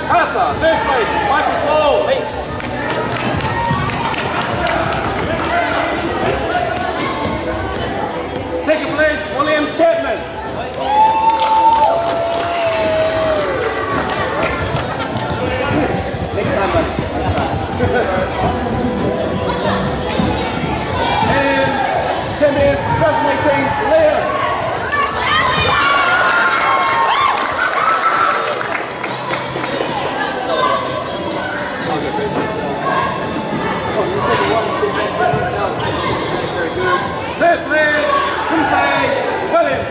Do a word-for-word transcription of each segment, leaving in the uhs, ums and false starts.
Carter, third place, Michael Paul. Hey. Second place, William Chapman. Next time, buddy. And champion twenty eighteen, Leah. Third place, Kumsai Williams.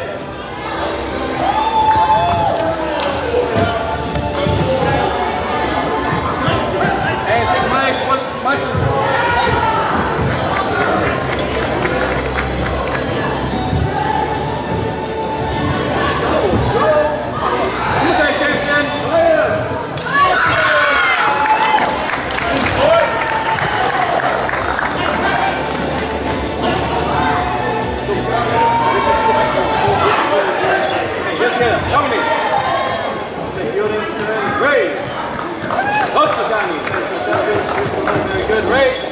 And second place, Michael. Kumsai champion, Leah. Dominic. Ray. Lots of Danny. Very good. Ray.